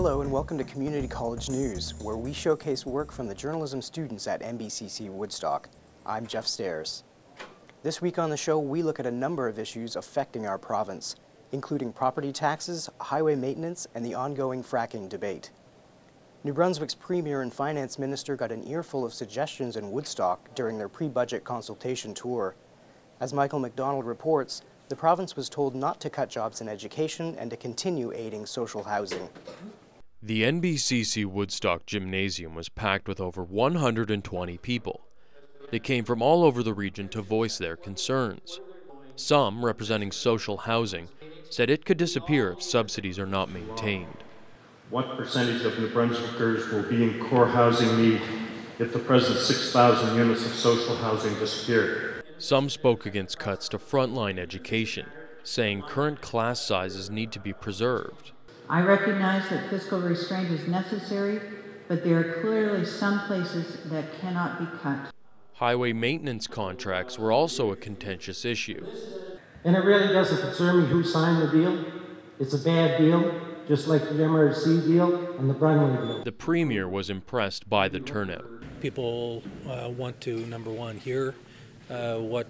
Hello and welcome to Community College News, where we showcase work from the journalism students at NBCC Woodstock. I'm Jeff Stairs. This week on the show, we look at a number of issues affecting our province, including property taxes, highway maintenance, and the ongoing fracking debate. New Brunswick's Premier and Finance Minister got an earful of suggestions in Woodstock during their pre-budget consultation tour. As Michael McDonald reports, the province was told not to cut jobs in education and to continue aiding social housing. The NBCC Woodstock Gymnasium was packed with over 120 people. They came from all over the region to voice their concerns. Some, representing social housing, said it could disappear if subsidies are not maintained. What percentage of New Brunswickers will be in core housing need if the present 6,000 units of social housing disappear? Some spoke against cuts to frontline education, saying current class sizes need to be preserved. I recognize that fiscal restraint is necessary, but there are clearly some places that cannot be cut. Highway maintenance contracts were also a contentious issue. And it really doesn't concern me who signed the deal. It's a bad deal, just like the MRC deal and the Brunway deal. The Premier was impressed by the turnout. People want to, number one, hear what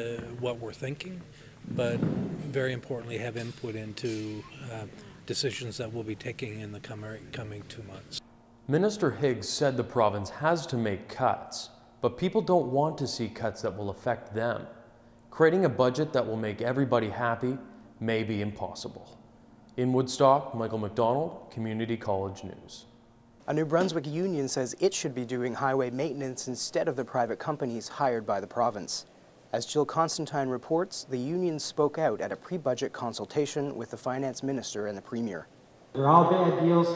we're thinking, but very importantly have input into decisions that we'll be taking in the coming 2 months. Minister Higgs said the province has to make cuts, but people don't want to see cuts that will affect them. Creating a budget that will make everybody happy may be impossible. In Woodstock, Michael McDonald, Community College News. A New Brunswick union says it should be doing highway maintenance instead of the private companies hired by the province. As Jill Constantine reports, the union spoke out at a pre-budget consultation with the Finance Minister and the Premier. They're all bad deals,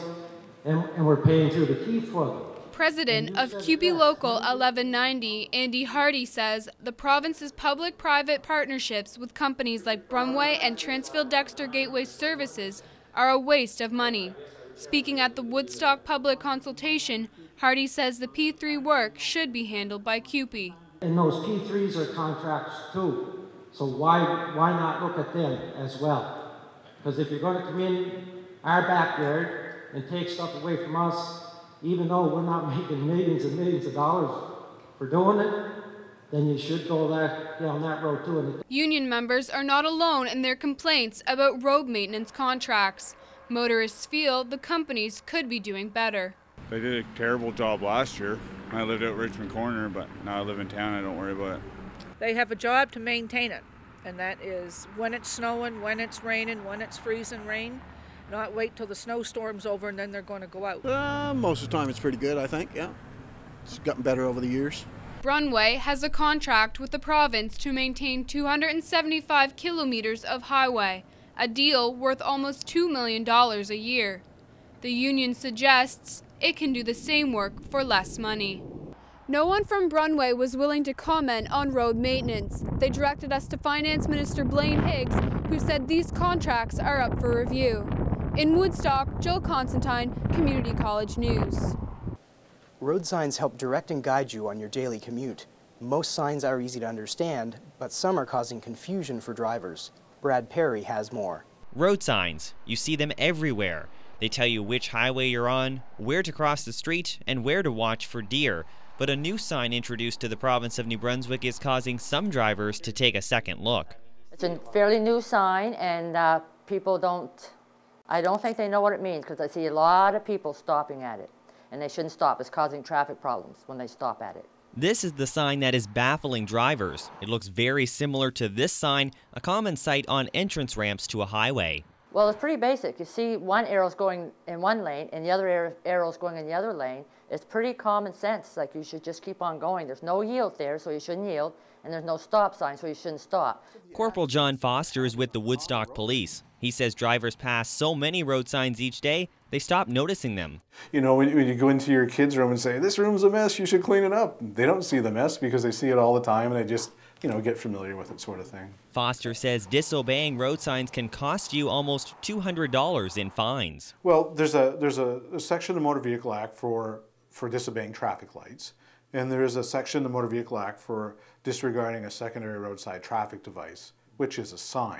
and we're paying through the teeth for them. President of CUPE Local 1190, Andy Hardy, says the province's public-private partnerships with companies like Brunway and Transfield Dexter Gateway Services are a waste of money. Speaking at the Woodstock public consultation, Hardy says the P3 work should be handled by CUPE. And those P3s are contracts too, so why not look at them as well? Because if you're going to come in our backyard and take stuff away from us, even though we're not making millions and millions of dollars for doing it, then you should go down that road too. Union members are not alone in their complaints about road maintenance contracts. Motorists feel the companies could be doing better. They did a terrible job last year. I lived out Richmond Corner, but now I live in town, I don't worry about it. They have a job to maintain it, and that is when it's snowing, when it's raining, when it's freezing rain. Not wait till the snowstorm's over and then they're going to go out. Most of the time it's pretty good, I think, yeah. It's gotten better over the years. Brunway has a contract with the province to maintain 275 kilometers of highway, a deal worth almost $2 million a year. The union suggests it can do the same work for less money. No one from Brunway was willing to comment on road maintenance. They directed us to Finance Minister Blaine Higgs, who said these contracts are up for review. In Woodstock, Jill Constantine, Community College News. Road signs help direct and guide you on your daily commute. Most signs are easy to understand, but some are causing confusion for drivers. Brad Perry has more. Road signs. You see them everywhere. They tell you which highway you're on, where to cross the street, and where to watch for deer. But a new sign introduced to the province of New Brunswick is causing some drivers to take a second look. It's a fairly new sign, and people I don't think they know what it means, because I see a lot of people stopping at it, and they shouldn't stop. It's causing traffic problems when they stop at it. This is the sign that is baffling drivers. It looks very similar to this sign, a common sight on entrance ramps to a highway. Well, it's pretty basic. You see one arrow's going in one lane and the other arrow's going in the other lane. It's pretty common sense, like you should just keep on going. There's no yield there, so you shouldn't yield, and there's no stop sign, so you shouldn't stop. Corporal John Foster is with the Woodstock Police. He says drivers pass so many road signs each day, they stop noticing them. You know, when you go into your kids' room and say, this room's a mess, you should clean it up. They don't see the mess because they see it all the time, and they just, get familiar with it, sort of thing. Foster says disobeying road signs can cost you almost $200 in fines. Well, there's a section of the Motor Vehicle Act for disobeying traffic lights, and there is a section of the Motor Vehicle Act for disregarding a secondary roadside traffic device, which is a sign.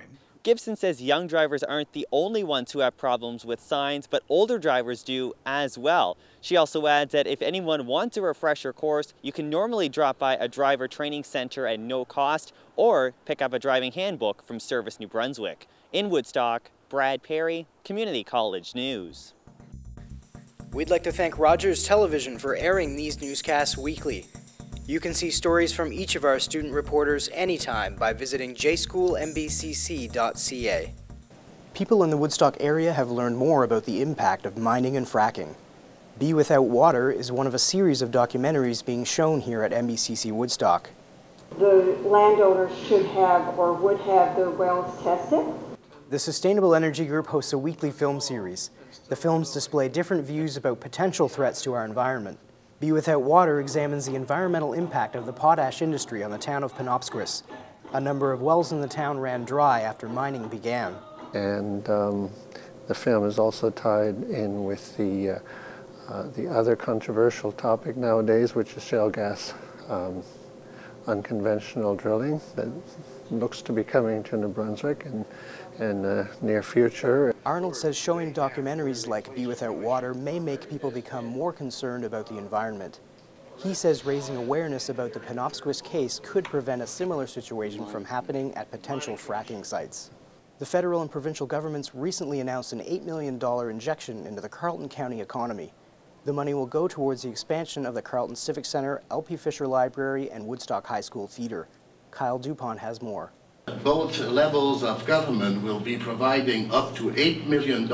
Gibson says young drivers aren't the only ones who have problems with signs, but older drivers do as well. She also adds that if anyone wants a refresher course, you can normally drop by a driver training center at no cost or pick up a driving handbook from Service New Brunswick. In Woodstock, Brad Perry, Community College News. We'd like to thank Rogers Television for airing these newscasts weekly. You can see stories from each of our student reporters anytime by visiting jschoolmbcc.ca. People in the Woodstock area have learned more about the impact of mining and fracking. Be Without Water is one of a series of documentaries being shown here at MBCC Woodstock. The landowners should have or would have their wells tested. The Sustainable Energy Group hosts a weekly film series. The films display different views about potential threats to our environment. Be Without Water examines the environmental impact of the potash industry on the town of Penobscot. A number of wells in the town ran dry after mining began. And the film is also tied in with the other controversial topic nowadays, which is shale gas unconventional drilling that looks to be coming to New Brunswick in the near future. Arnold says showing documentaries like Be Without Water may make people become more concerned about the environment. He says raising awareness about the Penobscot case could prevent a similar situation from happening at potential fracking sites. The federal and provincial governments recently announced an $8 million injection into the Carleton County economy. The money will go towards the expansion of the Carleton Civic Centre, LP Fisher Library, and Woodstock High School Theatre. Kyle Dupont has more. Both levels of government will be providing up to $8 million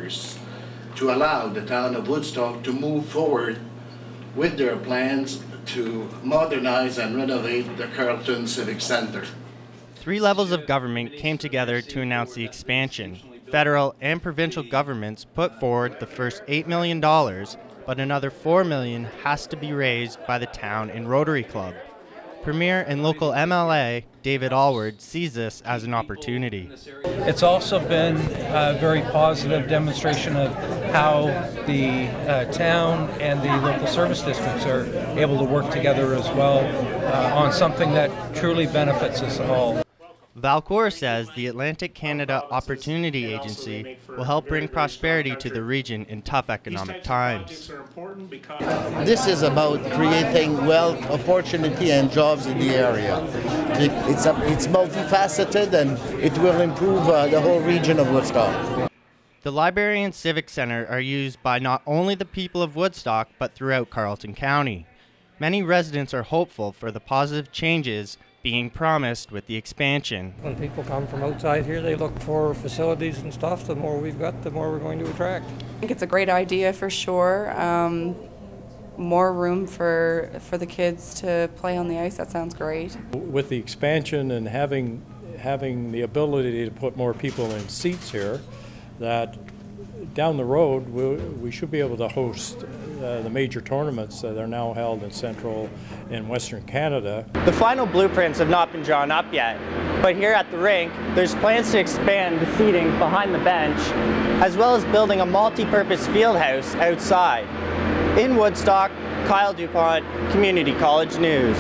to allow the town of Woodstock to move forward with their plans to modernize and renovate the Carleton Civic Centre. 3 levels of government came together to announce the expansion. Federal and provincial governments put forward the first $8 million, but another $4 million has to be raised by the town and Rotary Club. Premier and local MLA David Alward sees this as an opportunity. It's also been a very positive demonstration of how the town and the local service districts are able to work together as well on something that truly benefits us all. Valcour says the Atlantic Canada Opportunity Agency will help bring prosperity to the region in tough economic times. This is about creating wealth, opportunity, and jobs in the area. It's multifaceted, and it will improve the whole region of Woodstock. The library and civic center are used by not only the people of Woodstock, but throughout Carleton County. Many residents are hopeful for the positive changes being promised with the expansion. When people come from outside here, they look for facilities and stuff. The more we've got, the more we're going to attract. I think it's a great idea for sure. More room for the kids to play on the ice, that sounds great. With the expansion and having the ability to put more people in seats here, that down the road we should be able to host the major tournaments that are now held in Central and Western Canada. The final blueprints have not been drawn up yet, but here at the rink, there's plans to expand the seating behind the bench, as well as building a multi-purpose field house outside. In Woodstock, Kyle Dupont, Community College News.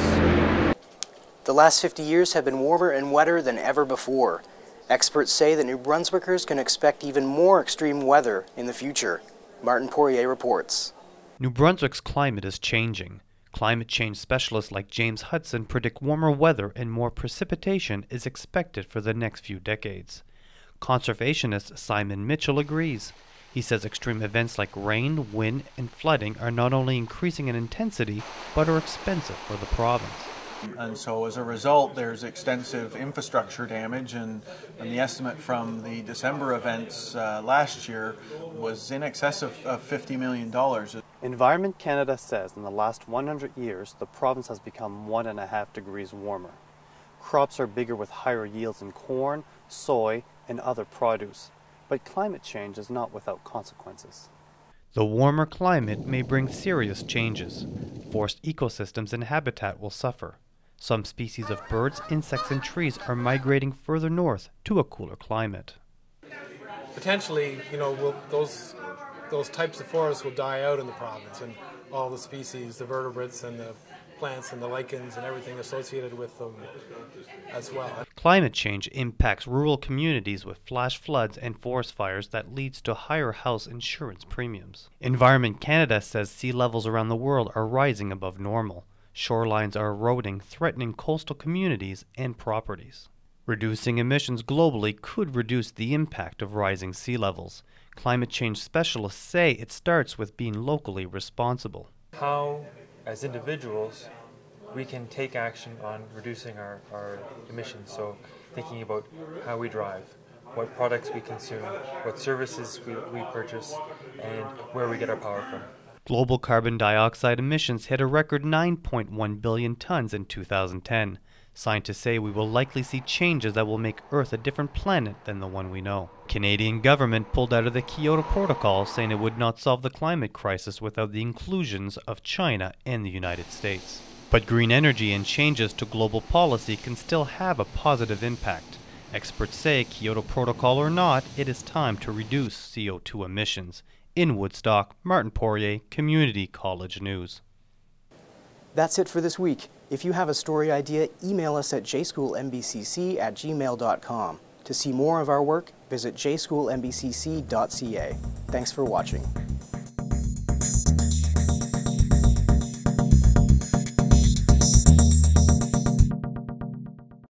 The last 50 years have been warmer and wetter than ever before. Experts say that New Brunswickers can expect even more extreme weather in the future. Martin Poirier reports. New Brunswick's climate is changing. Climate change specialists like James Hudson predict warmer weather and more precipitation is expected for the next few decades. Conservationist Simon Mitchell agrees. He says extreme events like rain, wind, and flooding are not only increasing in intensity, but are expensive for the province. And so as a result, there's extensive infrastructure damage, and the estimate from the December events last year was in excess of $50 million. Environment Canada says in the last 100 years, the province has become 1.5 degrees warmer. Crops are bigger with higher yields in corn, soy, and other produce. But climate change is not without consequences. The warmer climate may bring serious changes. Forest ecosystems and habitat will suffer. Some species of birds, insects, and trees are migrating further north to a cooler climate. Potentially, those types of forests will die out in the province, and all the species, the vertebrates and the plants and the lichens and everything associated with them as well. Climate change impacts rural communities with flash floods and forest fires that leads to higher house insurance premiums. Environment Canada says sea levels around the world are rising above normal. Shorelines are eroding, threatening coastal communities and properties. Reducing emissions globally could reduce the impact of rising sea levels. Climate change specialists say it starts with being locally responsible. How, as individuals, we can take action on reducing our emissions. So thinking about how we drive, what products we consume, what services we purchase, and where we get our power from. Global carbon dioxide emissions hit a record 9.1 billion tons in 2010. Scientists say we will likely see changes that will make Earth a different planet than the one we know. Canadian government pulled out of the Kyoto Protocol, saying it would not solve the climate crisis without the inclusions of China and the United States. But green energy and changes to global policy can still have a positive impact. Experts say, Kyoto Protocol or not, it is time to reduce CO2 emissions. In Woodstock, Martin Poirier, Community College News. That's it for this week. If you have a story idea, email us at jschoolmbcc@gmail.com. To see more of our work, visit jschoolmbcc.ca. Thanks for watching.